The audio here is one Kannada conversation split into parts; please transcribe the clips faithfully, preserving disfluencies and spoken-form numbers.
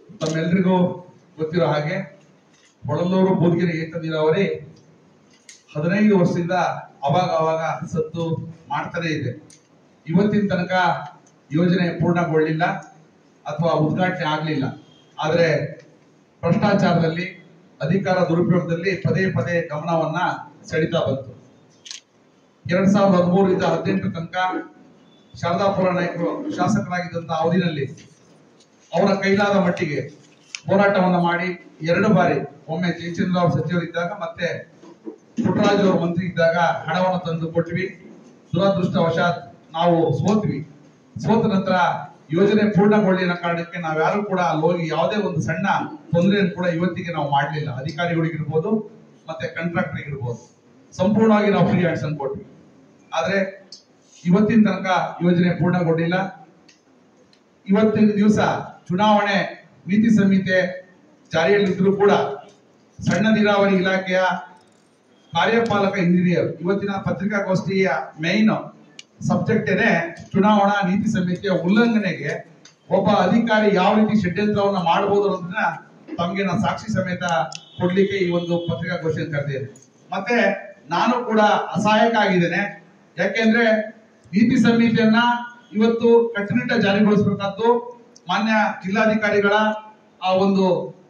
ತಮ್ಮೆಲ್ಲರಿಗೂ ಗೊತ್ತಿರೋ ಹಾಗೆ ಹೊಳಲೂರು ಬೂದಗಿರಿ ಏತ ನೀರಾವರಿ ಹದಿನೈದು ವರ್ಷದಿಂದ ಅವಾಗ ಅವಾಗ ಸತ್ತು ಮಾಡ್ತಾನೆ ಇದೆ. ಇವತ್ತಿನ ತನಕ ಯೋಜನೆ ಪೂರ್ಣಗೊಳ್ಳಿಲ್ಲ ಅಥವಾ ಉದ್ಘಾಟನೆ ಆಗಲಿಲ್ಲ. ಆದರೆ ಭ್ರಷ್ಟಾಚಾರದಲ್ಲಿ, ಅಧಿಕಾರ ದುರುಪಯೋಗದಲ್ಲಿ ಪದೇ ಪದೇ ಗಮನವನ್ನ ಸೆಳೀತಾ ಬಂತು. ಎರಡ್ ಸಾವಿರದ ಹದಿಮೂರರಿಂದ ಹದಿನೆಂಟರ ತನಕ ಶಾರದಾಪುರ ನಾಯಕರು ಶಾಸಕರಾಗಿದ್ದಂತಹ ಅವಧಿನಲ್ಲಿ ಅವರ ಕೈಲಾದ ಮಟ್ಟಿಗೆ ಹೋರಾಟವನ್ನ ಮಾಡಿ ಎರಡು ಬಾರಿ, ಒಮ್ಮೆ ಜಯಚಂದ್ರ ಅವರು ಸಚಿವರಿದ್ದಾಗ ಮತ್ತೆ ಪುಟ್ಟರಾಜು ಅವರು ಮಂತ್ರಿ ಇದ್ದಾಗ ಹಣವನ್ನು ತಂದು ಕೊಟ್ವಿ. ದುರದೃಷ್ಟವಶಾತ್ ನಾವು ಸೋತ್ವಿ. ಸೋತ ನಂತರ ಯೋಜನೆ ಪೂರ್ಣಗೊಳ್ಳಿನ ಕಾರಣಕ್ಕೆ ನಾವ್ಯಾರು ಕೂಡ ಅಲ್ಲಿ ಹೋಗಿ ಯಾವುದೇ ಒಂದು ಸಣ್ಣ ತೊಂದರೆಯನ್ನು ಕೂಡ ಇವತ್ತಿಗೆ ನಾವು ಮಾಡಲಿಲ್ಲ. ಅಧಿಕಾರಿಗಳಿಗಿರ್ಬೋದು ಮತ್ತೆ ಕಾಂಟ್ರಾಕ್ಟರ್ಗಿರ್ಬೋದು ಸಂಪೂರ್ಣವಾಗಿ ನಾವು ಫ್ರೀ ಆಕ್ಷನ್ ಕೊಟ್ವಿ. ಆದ್ರೆ ಇವತ್ತಿನ ತನಕ ಯೋಜನೆ ಪೂರ್ಣಗೊಂಡಿಲ್ಲ. ಇವತ್ತಿನ ದಿವಸ ಚುನಾವಣೆ ನೀತಿ ಸಂಹಿತೆ ಜಾರಿಯಲ್ಲಿದ್ರೂ ಕೂಡ ಸಣ್ಣ ನೀರಾವರಿ ಇಲಾಖೆಯ ಕಾರ್ಯಪಾಲಕ ಇಂಜಿನಿಯರ್ ಇವತ್ತಿನ ಪತ್ರಿಕಾಗೋಷ್ಠಿಯ ಮೇನ್ ಸಬ್ಜೆಕ್ಟ್ ಏನೇ ಚುನಾವಣಾ ನೀತಿ ಸಂಹಿತೆಯ ಉಲ್ಲಂಘನೆಗೆ ಒಬ್ಬ ಅಧಿಕಾರಿ ಯಾವ ರೀತಿ ಷಡ್ಯಂತ್ರವನ್ನ ಮಾಡಬಹುದು ಅನ್ನೋದನ್ನ ತಮಗೆ ನಾನು ಸಾಕ್ಷಿ ಸಮೇತ ಕೊಡ್ಲಿಕ್ಕೆ ಈ ಒಂದು ಪತ್ರಿಕಾಗೋಷ್ಠಿಯನ್ನು ಕರೆದಿದ್ದೇನೆ. ಮತ್ತೆ ನಾನು ಕೂಡ ಅಸಹಾಯಕ ಆಗಿದ್ದೇನೆ. ಯಾಕೆಂದ್ರೆ ನೀತಿ ಸಂಹಿತೆಯನ್ನ ಇವತ್ತು ಕಟ್ಟುನಿಟ್ಟ ಜಾರಿಗೊಳಿಸಬೇಕಾದ್ದು ಮಾನ್ಯ ಜಿಲ್ಲಾಧಿಕಾರಿಗಳ ಆ ಒಂದು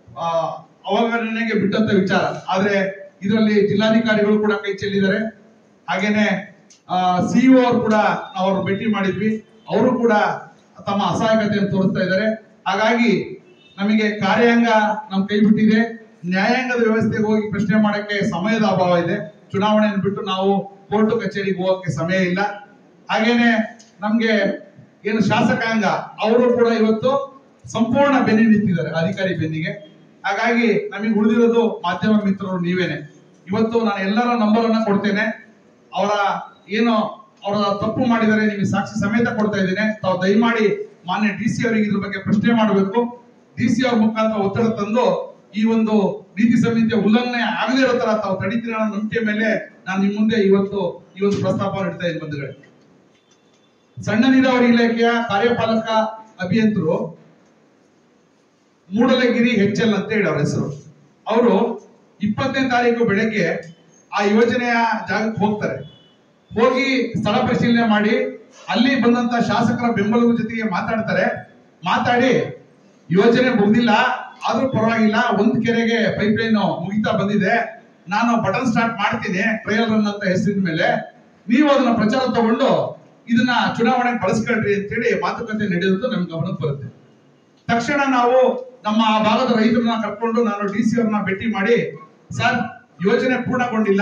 ಅವಗಣನೆಗೆ ಬಿಟ್ಟಂತ ವಿಚಾರ. ಆದ್ರೆ ಇದರಲ್ಲಿ ಜಿಲ್ಲಾಧಿಕಾರಿಗಳು ಕೂಡ ಕೈ ಚೆಲ್ಲಿದ್ದಾರೆ. ಹಾಗೇನೆ ಸಿಇಒ ಅವರು ಕೂಡ ನಾವು ಭೇಟಿ ಮಾಡಿದ್ವಿ. ಅವರು ಕೂಡ ತಮ್ಮ ಅಸಹಾಯಕತೆಯನ್ನು ತೋರಿಸ್ತಾ ಇದ್ದಾರೆ. ಹಾಗಾಗಿ ನಮಗೆ ಕಾರ್ಯಾಂಗ ನಮ್ ಕೈ ಬಿಟ್ಟಿದೆ. ನ್ಯಾಯಾಂಗದ ವ್ಯವಸ್ಥೆಗೆ ಹೋಗಿ ಪ್ರಶ್ನೆ ಮಾಡಕ್ಕೆ ಸಮಯದ ಅಭಾವ ಇದೆ. ಚುನಾವಣೆಯನ್ನು ಬಿಟ್ಟು ನಾವು ಕೋರ್ಟ್ ಕಚೇರಿಗೆ ಹೋಗಕ್ಕೆ ಸಮಯ ಇಲ್ಲ. ಹಾಗೇನೆ ನಮ್ಗೆ ಏನು ಶಾಸಕಾಂಗ ಅವರು ಕೂಡ ಇವತ್ತು ಸಂಪೂರ್ಣ ಬೆನ್ನಿ ನಿಂತಿದ್ದಾರೆ ಅಧಿಕಾರಿ ಬೆನ್ನಿಗೆ. ಹಾಗಾಗಿ ನಮಗೆ ಉಳಿದಿರೋದು ಮಾಧ್ಯಮ ಮಿತ್ರರು ನೀವೇನೆ. ಇವತ್ತು ನಾನು ಎಲ್ಲರ ನಂಬರ್ ಅನ್ನ ಕೊಡ್ತೇನೆ. ಅವರ ಏನು ಅವರ ತಪ್ಪು ಮಾಡಿದರೆ ನಿಮಗೆ ಸಾಕ್ಷಿ ಸಮೇತ ಕೊಡ್ತಾ ಇದ್ದೇನೆ. ತಾವು ದಯಮಾಡಿ ಮಾನ್ಯ ಡಿ ಸಿ ಅವರಿಗೆ ಇದ್ರ ಬಗ್ಗೆ ಪ್ರಶ್ನೆ ಮಾಡಬೇಕು. ಡಿ ಸಿ ಅವ್ರ ಮುಖಾಂತರ ಒತ್ತಡ ತಂದು ಈ ಒಂದು ನೀತಿ ಸಂಹಿತೆ ಉಲ್ಲಂಘನೆ ಆಗದೇ ಇರೋ ತರ ತಾವು ತಡೀತೀರ ಅನ್ನೋ ನಂಬಿಕೆ ಮೇಲೆ ನಾನು ನಿಮ್ಮ ಮುಂದೆ ಇವತ್ತು ಈ ಒಂದು ಪ್ರಸ್ತಾಪವನ್ನು ಇಡ್ತಾ ಇದ್ದೀನಿ ಬಂಧುಗಳೇ. ಸಣ್ಣ ನೀರಾವರಿ ಇಲಾಖೆಯ ಕಾರ್ಯಪಾಲಕ ಅಭಿಯಂತರು ಮೂಡಲಗಿರಿ ಎಚ್ ಎಲ್ ಅಂತ ಹೇಳಿ ಅವ್ರ ಹೆಸರು. ಅವರು ಇಪ್ಪತ್ತನೇ ತಾರೀಕು ಬೆಳಗ್ಗೆ ಆ ಯೋಜನೆಯ ಜಾಗಕ್ಕೆ ಹೋಗ್ತಾರೆ. ಹೋಗಿ ಸ್ಥಳ ಪರಿಶೀಲನೆ ಮಾಡಿ ಅಲ್ಲಿ ಬಂದಂತ ಶಾಸಕರ ಬೆಂಬಲದ ಜೊತೆಗೆ ಮಾತಾಡ್ತಾರೆ. ಮಾತಾಡಿ ಯೋಜನೆ ಮುಗಿದಿಲ್ಲ, ಆದ್ರೂ ಪರವಾಗಿಲ್ಲ, ಒಂದ್ ಕೆರೆಗೆ ಪೈಪ್ ಲೈನ್ ಮುಗಿತಾ ಬಂದಿದೆ, ನಾನು ಬಟನ್ ಸ್ಟಾರ್ಟ್ ಮಾಡ್ತೀನಿ ಟ್ರಯಲ್ ರನ್ ಅಂತ ಹೆಸರಿನ ಮೇಲೆ, ನೀವು ಅದನ್ನ ಪ್ರಚಾರ ತಗೊಂಡು ಇದನ್ನ ಚುನಾವಣೆ ಬಳಸ್ಕೊಳ್ರಿ ಅಂತ ಹೇಳಿ ಮಾತುಕತೆ ನಡೆಯೋದು ನಮ್ಗೆ ಗಮನಕ್ಕೆ ಬರುತ್ತೆ. ತಕ್ಷಣ ನಾವು ನಮ್ಮ ಆ ಭಾಗದ ರೈತರನ್ನ ಕರ್ಕೊಂಡು ನಾನು ಡಿ ಸಿ ಅವ್ರನ್ನ ಭೇಟಿ ಮಾಡಿ, ಸರ್ ಯೋಜನೆ ಪೂರ್ಣಗೊಂಡಿಲ್ಲ,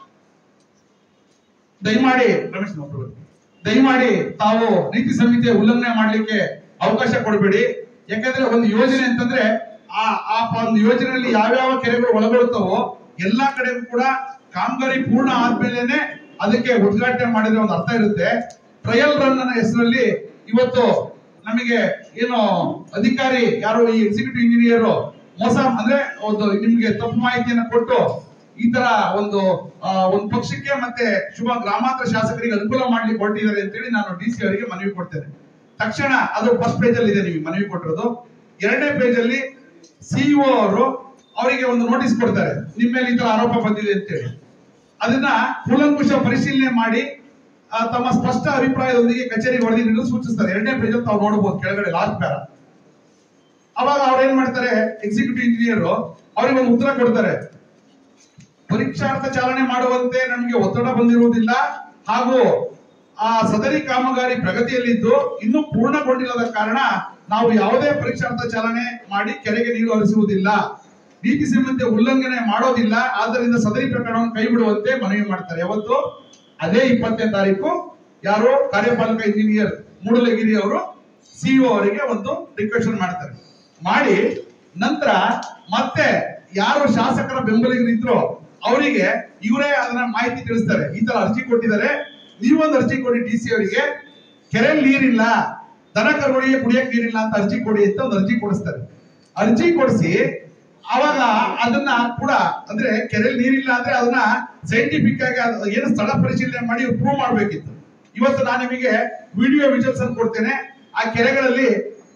ದಯಮಾಡಿ ರಮೇಶ್ ದಯಮಾಡಿ ತಾವು ನೀತಿ ಸಂಹಿತೆ ಉಲ್ಲಂಘನೆ ಮಾಡ್ಲಿಕ್ಕೆ ಅವಕಾಶ ಕೊಡಬೇಡಿ. ಯಾಕಂದ್ರೆ ಒಂದು ಯೋಜನೆ ಅಂತಂದ್ರೆ ಆ ಆ ಒಂದು ಯೋಜನೆಯಲ್ಲಿ ಯಾವ್ಯಾವ ಕೆರೆಗಳು ಒಳಗೊಳ್ತಾವೋ ಎಲ್ಲಾ ಕಡೆಗೂ ಕೂಡ ಕಾಮಗಾರಿ ಪೂರ್ಣ ಆದ್ಮೇಲೆನೆ ಅದಕ್ಕೆ ಉದ್ಘಾಟನೆ ಮಾಡಿದ್ರೆ ಒಂದು ಅರ್ಥ ಇರುತ್ತೆ. ಟ್ರಯಲ್ ರನ್ ಅನ್ನೋ ಹೆಸರಲ್ಲಿ ಇವತ್ತು ನಮಗೆ ಏನು ಅಧಿಕಾರಿ ಯಾರು ಈ ಎಕ್ಸಿಕ್ಯೂಟಿವ್ ಇಂಜಿನಿಯರ್ ಮೋಸ ಅಂದ್ರೆ ಒಂದು ನಿಮ್ಗೆ ತಪ್ಪು ಮಾಹಿತಿಯನ್ನು ಕೊಟ್ಟು ಈ ತರ ಒಂದು ಒಂದು ಪಕ್ಷಕ್ಕೆ ಮತ್ತೆ ಶುಭ ಗ್ರಾಮಾಂತರ ಶಾಸಕರಿಗೆ ಅನುಕೂಲ ಮಾಡ್ಲಿಕ್ಕೆ ಹೊರಟಿದ್ದಾರೆ ಅಂತೇಳಿ ನಾನು ಡಿ ಸಿ ಅವರಿಗೆ ಮನವಿ ಕೊಡ್ತೇನೆ. ತಕ್ಷಣ ಅದು ಫಸ್ಟ್ ಪೇಜ್ ಅಲ್ಲಿ ಇದೆ ನಿಮಗೆ ಮನವಿ ಕೊಟ್ಟಿರೋದು. ಎರಡನೇ ಪೇಜ್ ಅಲ್ಲಿ ಸಿಇಒ ಅವರು ಅವರಿಗೆ ಒಂದು ನೋಟಿಸ್ ಕೊಡ್ತಾರೆ, ನಿಮ್ಮ ಮೇಲೆ ಈ ತರ ಆರೋಪ ಬಂದಿದೆ ಅಂತೇಳಿ. ಅದನ್ನ ಕೂಲಂಕುಷ ಪರಿಶೀಲನೆ ಮಾಡಿ ತಮ್ಮ ಸ್ಪಷ್ಟ ಅಭಿಪ್ರಾಯದೊಂದಿಗೆ ಕಚೇರಿಗೆ ವರದಿ ನೀಡಲು ಸೂಚಿಸ್ತಾರೆ. ಎರಡನೇ ಪೇಜ್ ಅಲ್ಲಿ ತಾವು ನೋಡಬಹುದು ಕೆಳಗಡೆ ಲಾಸ್ಟ್ ಪ್ಯಾರ. ಅವಾಗ ಅವ್ರು ಏನ್ ಮಾಡ್ತಾರೆ, ಎಕ್ಸಿಕ್ಯೂಟಿವ್ ಇಂಜಿನಿಯರ್ ಅವರಿಗೆ ಒಂದು ಉತ್ತರ ಕೊಡ್ತಾರೆ, ಪರೀಕ್ಷಾರ್ಥ ಚಾಲನೆ ಮಾಡುವಂತೆ ನಮಗೆ ಒತ್ತಡ ಬಂದಿರುವುದಿಲ್ಲ ಹಾಗೂ ಆ ಸದರಿ ಕಾಮಗಾರಿ ಪ್ರಗತಿಯಲ್ಲಿದ್ದು ಇನ್ನೂ ಪೂರ್ಣಗೊಂಡಿಲ್ಲದ ಕಾರಣ ನಾವು ಯಾವುದೇ ಪರೀಕ್ಷಾರ್ಥ ಚಾಲನೆ ಮಾಡಿ ಕೆರೆಗೆ ನೀರು ಹರಿಸುವುದಿಲ್ಲ, ನೀತಿ ಸಂಹಿತೆ ಉಲ್ಲಂಘನೆ ಮಾಡೋದಿಲ್ಲ, ಆದ್ದರಿಂದ ಸದರಿ ಪ್ರಕರಣವನ್ನು ಕೈ ಬಿಡುವಂತೆ ಮನವಿ ಮಾಡ್ತಾರೆ. ಯಾವತ್ತು ಅದೇ ಇಪ್ಪತ್ತನೇ ತಾರೀಕು ಯಾರು ಕಾರ್ಯಪಾಲಕ ಇಂಜಿನಿಯರ್ ಮೂಡಲಗಿರಿ ಅವರು ಸಿಇಒ ಅವರಿಗೆ ಒಂದು ರಿಕ್ವೆಸ್ಟ್ ಮಾಡ್ತಾರೆ. ಮಾಡಿ ನಂತರ ಮತ್ತೆ ಯಾರು ಶಾಸಕರ ಬೆಂಬಲಿಗರಿದ್ರು ಅವರಿಗೆ ಇವರೇ ಅದನ್ನ ಮಾಹಿತಿ ತಿಳಿಸ್ತಾರೆ. ಈ ತರ ಅರ್ಜಿ ಕೊಟ್ಟಿದ್ದಾರೆ, ನೀವೊಂದು ಅರ್ಜಿ ಕೊಡಿ ಡಿ ಸಿ ಅವರಿಗೆ, ಕೆರೆಯಲ್ಲಿ ನೀರಿಲ್ಲ, ದನ ಕರುಗಳಿಗೆ ಕುಡಿಯಕ್ಕೆ ನೀರಿಲ್ಲ ಅಂತ ಅರ್ಜಿ ಕೊಡಿ ಅಂತ ಒಂದು ಅರ್ಜಿ ಕೊಡಿಸ್ತಾರೆ. ಅರ್ಜಿ ಕೊಡಿಸಿ ಅವಾಗ ಅದನ್ನ ಕೂಡ ಅಂದ್ರೆ ಕೆರೆಯಲ್ಲಿ ನೀರಿಲ್ಲ ಅಂದ್ರೆ ಅದನ್ನ ಸೈಂಟಿಫಿಕ್ ಆಗಿ ಏನು ಸ್ಥಳ ಪರಿಶೀಲನೆ ಮಾಡಿ ಪ್ರೂವ್ ಮಾಡ್ಬೇಕಿತ್ತು. ಇವತ್ತು ನಾನು ನಿಮಗೆ ವಿಡಿಯೋ ವಿಜುವಲ್ಸ್ ಅನ್ನು ಕೊಡ್ತೇನೆ. ಆ ಕೆರೆಗಳಲ್ಲಿ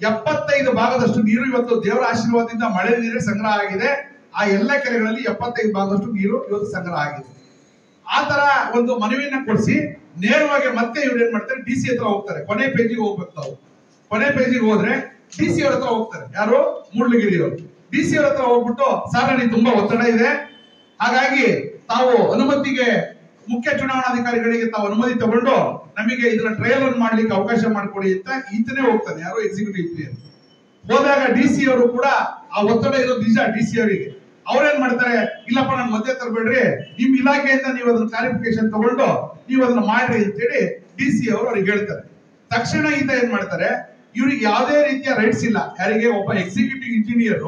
ಎಪ್ಪತ್ತೈದು ಭಾಗದಷ್ಟು ನೀರು ಇವತ್ತು ದೇವರ ಆಶೀರ್ವಾದದಿಂದ ಮಳೆ ನೀರೇ ಸಂಗ್ರಹ ಆಗಿದೆ. ಆ ಎಲ್ಲ ಕೆರೆಗಳಲ್ಲಿ ಎಪ್ಪತ್ತೈದು ಭಾಗದಷ್ಟು ನೀರು ಇವತ್ತು ಸಂಗ್ರಹ ಆಗಿದೆ. ಆ ತರ ಒಂದು ಮನವಿಯನ್ನ ಕೊಡಿಸಿ ನೇರವಾಗಿ ಮತ್ತೆ ಇವ್ರು ಏನ್ ಮಾಡ್ತಾರೆ, ಡಿ ಸಿ ಹತ್ರ ಹೋಗ್ತಾರೆ. ಕೊನೆ ಪೇಜಿಗೆ ಹೋಗ್ಬೇಕು ತಾವು. ಕೊನೆ ಪೇಜಿಗೆ ಹೋದ್ರೆ ಡಿ ಸಿ ಅವ್ರ ಹತ್ರ ಹೋಗ್ತಾರೆ. ಯಾರು? ಮೂಡ್ಲಗಿರಿ ಅವರು. ಡಿ ಸಿ ಅವ್ರ ಹತ್ರ ಹೋಗ್ಬಿಟ್ಟು, ಸರ್ ನನಗೆ ತುಂಬಾ ಒತ್ತಡ ಇದೆ, ಹಾಗಾಗಿ ತಾವು ಅನುಮತಿಗೆ ಮುಖ್ಯ ಚುನಾವಣಾಧಿಕಾರಿಗಳಿಗೆ ತಾವು ಅನುಮತಿ ತಗೊಂಡು ನಮಗೆ ಇದನ್ನ ಟ್ರಯಲ್ ಅನ್ನು ಮಾಡ್ಲಿಕ್ಕೆ ಅವಕಾಶ ಮಾಡಿಕೊಡಿ ಅಂತ ಈತನೇ ಹೋಗ್ತಾನೆ. ಯಾರು? Executive engineer. ಹೋದಾಗ ಡಿ ಸಿ ಅವರು ಕೂಡ ಆ ಒತ್ತಡ ಇರೋದು ನಿಜ ಡಿ ಸಿ ಅವರಿಗೆ. ಅವ್ರೇನ್ ಮಾಡ್ತಾರೆ, ಇಲ್ಲಪ್ಪ ನಾನು ಮಧ್ಯೆ ತರಬೇಡ್ರಿ, ನಿಮ್ ಇಲಾಖೆಯಿಂದ ನೀವು ಅದನ್ನ ಕ್ಲಾರಿಫಿಕೇಶನ್ ತಗೊಂಡು ನೀವು ಅದನ್ನ ಮಾಡ್ರಿ ಅಂತೇಳಿ ಡಿ ಸಿ ಅವರು ಅವ್ರಿಗೆ ಹೇಳ್ತಾರೆ. ತಕ್ಷಣ ಈತ ಏನ್ ಮಾಡ್ತಾರೆ, ಇವ್ರಿಗೆ ಯಾವುದೇ ರೀತಿಯ ರೈಟ್ಸ್ ಇಲ್ಲ. ಯಾರಿಗೆ? ಒಬ್ಬ ಎಕ್ಸಿಕ್ಯೂಟಿವ್ ಇಂಜಿನಿಯರ್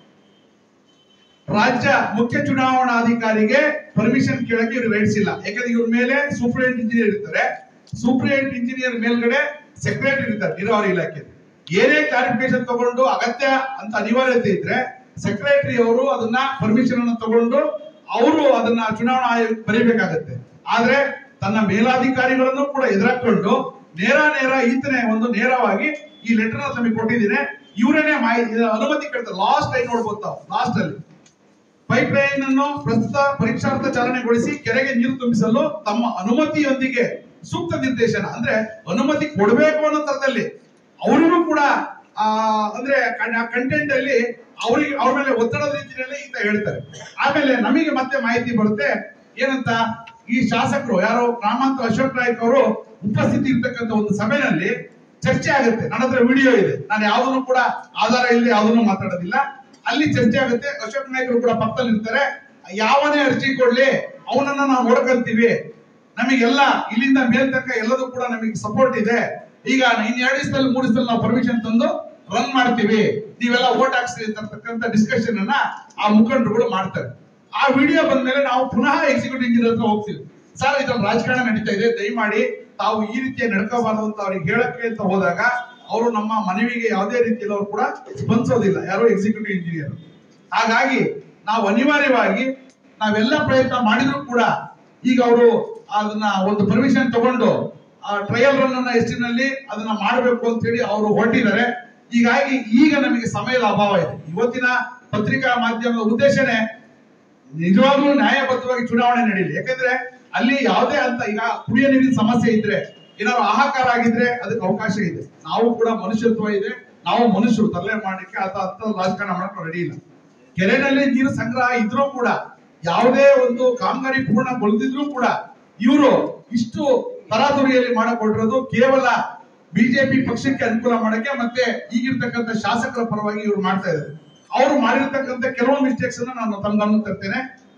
ರಾಜ್ಯ ಮುಖ್ಯ ಚುನಾವಣಾಧಿಕಾರಿಗೆ ಪರ್ಮಿಷನ್ ಕೇಳಕ್ಕೆ ಇವ್ರಿಗೆ ರೈಟ್ಸ್ ಇಲ್ಲ. ಯಾಕಂದ್ರೆ ಇವ್ರ ಮೇಲೆ ಸೂಪರಿಂಟೆಂಡೆಂಟ್ ಇಂಜಿನಿಯರ್ ಇರ್ತಾರೆ. ಸೂಪರಿಂಟೆಂಡೆಂಟ್ ಇಂಜಿನಿಯರ್ ಮೇಲ್ಗಡೆ ಸೆಕ್ರೆಟರಿ ಇರ್ತಾರೆ ನೀರಾವರಿ ಇಲಾಖೆ. ಏನೇ ಕ್ಲಾರಿಫಿಕೇಶನ್ ತಗೊಂಡು ಅಗತ್ಯ ಅಂತ ಅನಿವಾರ್ಯತೆ ಇದ್ರೆ ಸೆಕ್ರೆಟರಿ ಅವರು ಅದನ್ನ ಪರ್ಮಿಷನ್ ಅನ್ನು ತಗೊಂಡು ಅವರು ಅದನ್ನ ಚುನಾವಣಾ ಆಯೋಗ ಬರೀಬೇಕಾಗತ್ತೆ. ಆದ್ರೆ ತನ್ನ ಮೇಲಾಧಿಕಾರಿಗಳನ್ನು ಕೂಡ ಎದುರಾಕೊಂಡು ನೇರ ನೇರ ಈತನೇ ಒಂದು ನೇರವಾಗಿ ಈ ಲೆಟರ್ ನಮಗೆ ಕೊಟ್ಟಿದ್ದೀನಿ, ಇವರೇನೆ ಮಾಹಿತಿ ಅನುಮತಿ ಕೇಳ್ತಾರೆ. ಲಾಸ್ಟ್ ಲೈನ್ ನೋಡ್ಬೋದು ತಾವು. ಲಾಸ್ಟ್ ಅಲ್ಲಿ ಪೈಪ್ ಲೈನ್ ಅನ್ನು ಪ್ರಸ್ತುತ ಪರೀಕ್ಷಾರ್ಥ ಚಾಲನೆಗೊಳಿಸಿ ಕೆರೆಗೆ ನೀರು ತುಂಬಿಸಲು ತಮ್ಮ ಅನುಮತಿಯೊಂದಿಗೆ ಸೂಕ್ತ ನಿರ್ದೇಶನ, ಅಂದ್ರೆ ಅನುಮತಿ ಕೊಡಬೇಕು ಅನ್ನೋ ತರದಲ್ಲಿ ಅವರಿಗೂ ಕೂಡ ಆ ಅಂದ್ರೆ ಕಂಟೆಂಟ್ ಅಲ್ಲಿ ಅವ್ರಿಗೆ ಅವ್ರ ಮೇಲೆ ಒತ್ತಡದ ರೀತಿಯಲ್ಲಿ ಈತ ಹೇಳ್ತಾರೆ. ಆಮೇಲೆ ನಮಗೆ ಮತ್ತೆ ಮಾಹಿತಿ ಬರುತ್ತೆ ಏನಂತ, ಈ ಶಾಸಕರು ಯಾರೋ ಗ್ರಾಮಾಂತರ ಅಶೋಕ್ ನಾಯ್ಕ್ ಅವರು ಉಪಸ್ಥಿತಿ ಇರ್ತಕ್ಕಂಥ ಒಂದು ಸಭೆಯಲ್ಲಿ ಚರ್ಚೆ ಆಗುತ್ತೆ. ನನ್ನ ಹತ್ರ ವಿಡಿಯೋ ಇದೆ, ನಾನು ಯಾವ್ದನ್ನು ಕೂಡ ಆಧಾರ ಇಲ್ಲಿ ಯಾವ್ದನ್ನು ಮಾತಾಡೋದಿಲ್ಲ. ಅಲ್ಲಿ ಚರ್ಚೆ ಆಗುತ್ತೆ. ಅಶೋಕ್ ನಾಯ್ಕರು ಕೂಡ ಪಕ್ಕದಲ್ಲಿ ಇರ್ತಾರೆ. ಯಾವನೇ ಅರ್ಜಿ ಕೊಡ್ಲಿ ಅವನನ್ನ ನಾವು ನೋಡ್ಕೊಂತೀವಿ, ನಮಗೆಲ್ಲ ಇಲ್ಲಿಂದ ಮೇಲ್ ತನಕ ಎಲ್ಲದೂ ಕೂಡ ನಮಗೆ ಸಪೋರ್ಟ್ ಇದೆ. ಈಗ ಇನ್ ಎರಡು ದಿವಸದಲ್ಲಿ ಮೂರು ದಿವಸದಲ್ಲಿ ನಾವು ಪರ್ಮಿಷನ್ ತಂದು ರನ್ ಮಾಡ್ತೀವಿ, ನೀವೆಲ್ಲ ವೋಟ್ ಹಾಕ್ಸ್ರಿ ಅಂತಕ್ಕಂಥ ಡಿಸ್ಕಷನ್ ಅನ್ನ ಆ ಮುಖಂಡರುಗಳು ಮಾಡ್ತಾರೆ. ಆ ವಿಡಿಯೋ ಬಂದ್ಮೇಲೆ ನಾವು ಪುನಃ ಎಕ್ಸಿಕ್ಯೂಟಿವ್ ಇಂಜಿನಿಯರ್ ಹತ್ರ ಹೋಗ್ತೀವಿ. ಸರ್ ಇದೊಂದು ರಾಜಕಾರಣ ನಡೀತಾ ಇದೆ, ದಯಮಾಡಿ ತಾವು ಈ ರೀತಿಯ ನಡ್ಕೋಬಾರದು ಅಂತ ಅವ್ರಿಗೆ ಹೇಳಕ್ಕೆ ಅಂತ ಹೋದಾಗ ಅವರು ನಮ್ಮ ಮನವಿಗೆ ಯಾವುದೇ ರೀತಿಯಲ್ಲಿ ಅವರು ಕೂಡ ಸ್ಪಂದಿಸೋದಿಲ್ಲ. ಯಾರು? Executive engineer. ಹಾಗಾಗಿ ನಾವು ಅನಿವಾರ್ಯವಾಗಿ ನಾವೆಲ್ಲ ಪ್ರಯತ್ನ ಮಾಡಿದ್ರು ಕೂಡ ಈಗ ಅವರು ಅದನ್ನ ಒಂದು ಪರ್ಮಿಷನ್ ತಗೊಂಡು ಆ ಟ್ರಯಲ್ ರನ್ ಅನ್ನ ಎಸ್ಟಿನಲ್ಲಿ ಅದನ್ನ ಮಾಡಬೇಕು ಅಂತ ಹೇಳಿ ಅವರು ಹೊರಟಿದ್ದಾರೆ. ಹೀಗಾಗಿ ಈಗ ನಮಗೆ ಸಮಯದ ಅಭಾವ ಇದೆ. ಇವತ್ತಿನ ಪತ್ರಿಕಾ ಮಾಧ್ಯಮದ ಉದ್ದೇಶನೇ ನಿಜವಾಗ್ಲೂ ನ್ಯಾಯಬದ್ಧವಾಗಿ ಚುನಾವಣೆ ನಡೀಲಿ. ಯಾಕಂದ್ರೆ ಅಲ್ಲಿ ಯಾವುದೇ ಅಂತ ಈಗ ಕುಡಿಯ ನೀರಿನ ಸಮಸ್ಯೆ ಇದ್ರೆ, ಏನಾದ್ರು ಆಹಾಕಾರ ಆಗಿದ್ರೆ ಅದಕ್ಕೆ ಅವಕಾಶ ಇದೆ. ನಾವು ಕೂಡ ಮನುಷ್ಯತ್ವ ಇದೆ, ನಾವು ಮನುಷ್ಯರು ತರಲೆ ಮಾಡಲಿಕ್ಕೆ ಅಥವಾ ಅಂತ ರಾಜಕಾರಣ ಮಾಡಕ್ಕೆ ರೆಡಿ ಇಲ್ಲ. ಕೆರೆನಲ್ಲಿ ನೀರು ಸಂಗ್ರಹ ಇದ್ರೂ ಕೂಡ ಯಾವುದೇ ಒಂದು ಕಾಮಗಾರಿ ಪೂರ್ಣಗೊಳಿಸಿದ್ರು ಕೂಡ ಇವರು ಇಷ್ಟು ತರಾತುರಿಯಲ್ಲಿ ಮಾಡಿಕೊಟ್ಟಿರೋದು ಕೇವಲ ಬಿಜೆಪಿ ಪಕ್ಷಕ್ಕೆ ಅನುಕೂಲ ಮಾಡಕ್ಕೆ ಮತ್ತೆ ಈಗಿರ್ತಕ್ಕಂಥ ಶಾಸಕರ ಪರವಾಗಿ ಇವರು ಮಾಡ್ತಾ ಇದ್ದಾರೆ. ಅವರು ಮಾಡಿರ್ತಕ್ಕಂಥ ಕೆಲವೊಂದು ಮಿಸ್ಟೇಕ್ಸ್ ಅನ್ನ ನಾನು ತಮ್ಮ ಗಮನಕ್ಕೆ ತರ್ತೇನೆ.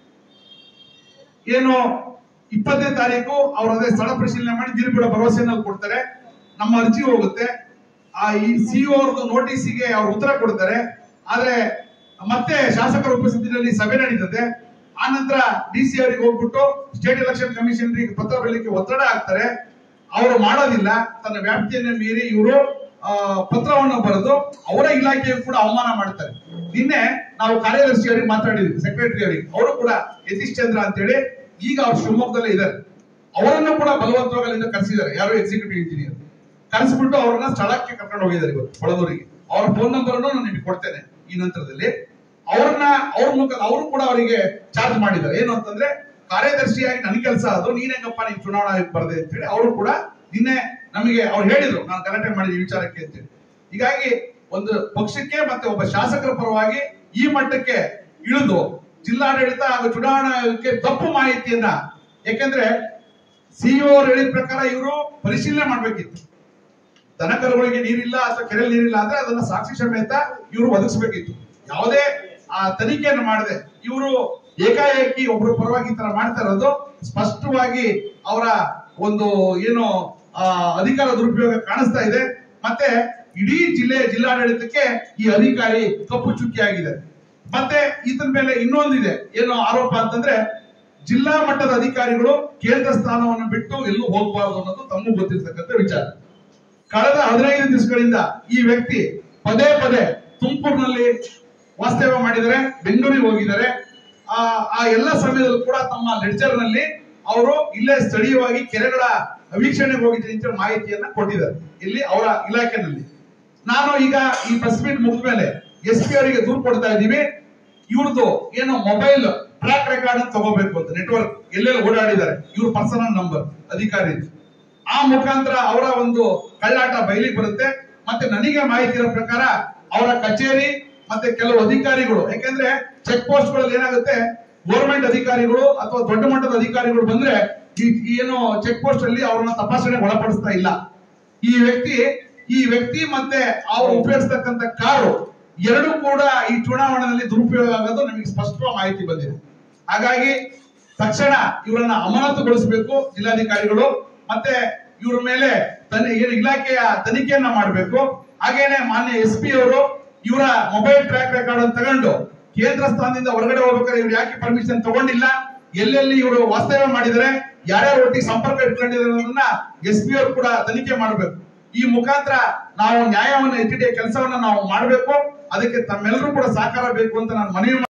ಏನು ಇಪ್ಪತ್ತನೇ ತಾರೀಕು ಅವ್ರ ಅದೇ ಸ್ಥಳ ಪರಿಶೀಲನೆ ಮಾಡಿ ನೀರು ಕೂಡ ಭರವಸೆಯನ್ನು ಕೊಡ್ತಾರೆ. ನಮ್ಮ ಅರ್ಜಿ ಹೋಗುತ್ತೆ, ಆ ಈ ಸಿಇಒ ಅವ್ರದ್ದು ನೋಟಿಸಿಗೆ ಅವ್ರು ಉತ್ತರ ಕೊಡ್ತಾರೆ. ಆದ್ರೆ ಮತ್ತೆ ಶಾಸಕರ ಉಪಸ್ಥಿತಿಯಲ್ಲಿ ಸಭೆ ನಡೀತದೆ. ಆ ನಂತರ ಡಿ ಸಿ ಅವರಿಗೆ ಹೋಗ್ಬಿಟ್ಟು ಸ್ಟೇಟ್ ಎಲೆಕ್ಷನ್ ಕಮಿಷನ್ ಪತ್ರ ಬರಲಿಕ್ಕೆ ಒತ್ತಡ ಹಾಕ್ತಾರೆ. ಅವರು ಮಾಡೋದಿಲ್ಲ. ತನ್ನ ವ್ಯಾಪ್ತಿಯನ್ನ ಮೀರಿ ಇವರು ಪತ್ರವನ್ನು ಬರೆದು ಅವರ ಇಲಾಖೆಯು ಕೂಡ ಅವಮಾನ ಮಾಡ್ತಾರೆ. ನಿನ್ನೆ ನಾವು ಕಾರ್ಯದರ್ಶಿ ಅವರಿಗೆ ಮಾತಾಡಿದ್ವಿ, ಸೆಕ್ರೆಟರಿ ಅವರಿಗೆ, ಅವರು ಕೂಡ ಯತೀಶ್ ಚಂದ್ರ ಅಂತೇಳಿ ಈಗ ಅವ್ರು ಶಿವಮೊಗ್ಗದಲ್ಲೇ ಇದ್ದಾರೆ. ಅವರನ್ನು ಕೂಡ ಬಲವಂತವಾಗಿ ಅಲ್ಲಿಂದ ಕರೆಸಿದ್ದಾರೆ. ಯಾರು? ಎಕ್ಸಿಕ್ಯೂಟಿವ್ ಇಂಜಿನಿಯರ್ ಕರೆಸಿಬಿಟ್ಟು ಅವರನ್ನ ಸ್ಥಳಕ್ಕೆ ಕರ್ಕೊಂಡು ಹೋಗಿದ್ದಾರೆ ಇವತ್ತು ಕೊಳದೂರಿಗೆ. ಅವರ ಫೋನ್ ನಂಬರ್ ಅನ್ನು ನಾನು ನಿಮಗೆ ಕೊಡ್ತೇನೆ ಈ ನಂತರದಲ್ಲಿ. ಅವ್ರನ್ನ ಅವ್ರ ಮುಖ ಅವರು ಕೂಡ ಅವರಿಗೆ ಚಾರ್ಜ್ ಮಾಡಿದ್ದಾರೆ. ಏನು ಅಂತಂದ್ರೆ ಕಾರ್ಯದರ್ಶಿಯಾಗಿ ನನ್ನ ಕೆಲಸ ಅದು, ನೀನ್ ಹೆಂಗಪ್ಪ ನೀನ್ ಚುನಾವಣಾ ಆಯೋಗ ಬರದೆ ಅಂತ ಹೇಳಿ ಅವರು ಕೂಡ ನಿನ್ನೆ ನಮಗೆ ಅವ್ರು ಹೇಳಿದ್ರು, ನಾನು ಗಲಾಟೆ ಮಾಡಿದ ವಿಚಾರಕ್ಕೆ ಅಂತೇಳಿ. ಹೀಗಾಗಿ ಒಂದು ಪಕ್ಷಕ್ಕೆ ಮತ್ತೆ ಒಬ್ಬ ಶಾಸಕರ ಪರವಾಗಿ ಈ ಮಟ್ಟಕ್ಕೆ ಇಳಿದು ಜಿಲ್ಲಾಡಳಿತ ಹಾಗೂ ಚುನಾವಣಾ ಆಯೋಗಕ್ಕೆ ತಪ್ಪು ಮಾಹಿತಿಯನ್ನ, ಯಾಕೆಂದ್ರೆ ಸಿಇಒ ಅವ್ರು ಹೇಳಿದ ಪ್ರಕಾರ ಇವರು ಪರಿಶೀಲನೆ ಮಾಡ್ಬೇಕಿತ್ತು. ದನಕರುಗಳಿಗೆ ನೀರಿಲ್ಲ ಅಥವಾ ಕೆರೆಯಲ್ಲಿ ನೀರಿಲ್ಲ ಅಂದ್ರೆ ಅದನ್ನ ಸಾಕ್ಷಿ ಸಮೇತ ಇವರು ಒದಗಿಸಬೇಕಿತ್ತು. ಯಾವುದೇ ಆ ತನಿಖೆಯನ್ನು ಮಾಡದೆ ಇವರು ಏಕಾಏಕಿ ಒಬ್ಬರ ಪರವಾಗಿ ಈ ತರ ಮಾಡ್ತಾ ಇರೋದು ಸ್ಪಷ್ಟವಾಗಿ ಅವರ ಒಂದು ಏನು ಅಧಿಕಾರ ದುರುಪಯೋಗ ಕಾಣಿಸ್ತಾ ಇದೆ. ಮತ್ತೆ ಇಡೀ ಜಿಲ್ಲೆ ಜಿಲ್ಲಾಡಳಿತಕ್ಕೆ ಈ ಅಧಿಕಾರಿ ಕಪ್ಪು ಚುಕ್ಕಿ ಆಗಿದೆ. ಮತ್ತೆ ಈತನ ಮೇಲೆ ಇನ್ನೊಂದಿದೆ ಏನು ಆರೋಪ ಅಂತಂದ್ರೆ, ಜಿಲ್ಲಾ ಮಟ್ಟದ ಅಧಿಕಾರಿಗಳು ಕೇಂದ್ರ ಸ್ಥಾನವನ್ನು ಬಿಟ್ಟು ಎಲ್ಲೂ ಹೋಗಬಾರದು ಅನ್ನೋದು ತಮಗೂ ಗೊತ್ತಿರ್ತಕ್ಕಂಥ ವಿಚಾರ. ಕಳೆದ ಹದಿನೈದು ದಿವಸಗಳಿಂದ ಈ ವ್ಯಕ್ತಿ ಪದೇ ಪದೇ ತುಮಕೂರಿನಲ್ಲಿ ವಾಸ್ತವ್ಯ ಮಾಡಿದರೆ, ಬೆಂಗಳೂರಿಗೆ ಹೋಗಿದ್ದಾರೆ. ಆ ಆ ಎಲ್ಲ ಸಮಯದಲ್ಲೂ ಕೂಡ ತಮ್ಮ ಲೆಡ್ಜರ್ ನಲ್ಲಿ ಅವರು ಇಲ್ಲೇ ಸ್ಥಳೀಯವಾಗಿ ಕೆರೆಗಳ ವೀಕ್ಷಣೆಗೆ ಹೋಗಿದ್ದೀನಿ ಅಂತ ಮಾಹಿತಿಯನ್ನ ಕೊಟ್ಟಿದ್ದಾರೆ ಇಲ್ಲಿ ಅವರ ಇಲಾಖೆನಲ್ಲಿ. ನಾನು ಈಗ ಈ ಪ್ರೆಸ್ ಮೀಟ್ ಮುಗಿದ ಮೇಲೆ ಎಸ್ ಪಿ ಅವರಿಗೆ ದೂರು ಕೊಡ್ತಾ ಇದ್ದೀವಿ. ಇವ್ರದ್ದು ಏನು ಮೊಬೈಲ್ ಟ್ರ್ಯಾಕ್ ರೆಕಾರ್ಡ್ ಅಂತ ತಗೋಬೇಕು ಅಂತ, ನೆಟ್ವರ್ಕ್ ಎಲ್ಲೆಲ್ಲಿ ಓಡಾಡಿದ್ದಾರೆ ಇವ್ರ ಪರ್ಸನಲ್ ನಂಬರ್ ಅಧಿಕಾರಿ, ಆ ಮುಖಾಂತರ ಅವರ ಒಂದು ಕಳ್ಳಾಟ ಬಯಲಿಗೆ ಬರುತ್ತೆ. ಮತ್ತೆ ನನಗೆ ಮಾಹಿತಿ ಇರೋ ಪ್ರಕಾರ ಅವರ ಕಚೇರಿ ಮತ್ತೆ ಕೆಲವು ಅಧಿಕಾರಿಗಳು, ಯಾಕೆಂದ್ರೆ ಚೆಕ್ ಪೋಸ್ಟ್ ಗಳಲ್ಲಿ ಏನಾಗುತ್ತೆ, ಗೌರ್ಮೆಂಟ್ ಅಧಿಕಾರಿಗಳು ಅಥವಾ ದೊಡ್ಡ ಮಟ್ಟದ ಅಧಿಕಾರಿಗಳು ಬಂದ್ರೆ ಈ ಏನು ಚೆಕ್ ಪೋಸ್ಟ್ ಅಲ್ಲಿ ಅವರನ್ನ ತಪಾಸಣೆ ಒಳಪಡಿಸ್ತಾ ಇಲ್ಲ. ಈ ವ್ಯಕ್ತಿ ಈ ವ್ಯಕ್ತಿ ಮತ್ತೆ ಅವರು ಉಪಯೋಗಿಸ್ತಕ್ಕಂಥ ಕಾರು ಎರಡು ಕೂಡ ಈ ಚುನಾವಣೆಯಲ್ಲಿ ದುರುಪಯೋಗ ಆಗೋದು ನಮಗೆ ಸ್ಪಷ್ಟವಾಗಿ ಮಾಹಿತಿ ಬಂದಿದೆ. ಹಾಗಾಗಿ ತಕ್ಷಣ ಇವರನ್ನ ಅಮಾನತುಗೊಳಿಸಬೇಕು ಜಿಲ್ಲಾಧಿಕಾರಿಗಳು, ಮತ್ತೆ ಇವ್ರ ಮೇಲೆ ತನ್ನ ಏನು ಇಲಾಖೆಯ ತನಿಖೆಯನ್ನ ಮಾಡಬೇಕು. ಹಾಗೇನೆ ಮಾನ್ಯ ಎಸ್ ಪಿ ಅವರು ಇವರ ಮೊಬೈಲ್ ಟ್ರ್ಯಾಕ್ ರೆಕಾರ್ಡ್ ಅನ್ನು ತಗೊಂಡು ಕೇಂದ್ರ ಸ್ಥಾನದಿಂದ ಹೊರಗಡೆ ಹೋಗ್ಬೇಕಾದ್ರೆ ಇವ್ರು ಯಾಕೆ ಪರ್ಮಿಷನ್ ತಗೊಂಡಿಲ್ಲ, ಎಲ್ಲೆಲ್ಲಿ ಇವರು ವಾಸ್ತವ್ಯ ಮಾಡಿದರೆ, ಯಾರ್ಯಾರ ಒಟ್ಟಿಗೆ ಸಂಪರ್ಕ ಇಟ್ಕೊಂಡಿದ್ದಾರೆ ಅನ್ನೋದನ್ನ ಎಸ್ ಪಿ ಅವರು ಕೂಡ ತನಿಖೆ ಮಾಡಬೇಕು. ಈ ಮುಖಾಂತರ ನಾವು ನ್ಯಾಯವನ್ನು ಎತ್ತಿಡಿಯ ಕೆಲಸವನ್ನ ನಾವು ಮಾಡಬೇಕು. ಅದಕ್ಕೆ ತಮ್ಮೆಲ್ಲರೂ ಕೂಡ ಸಹಕಾರ ಬೇಕು ಅಂತ ನಾನು ಮನವಿ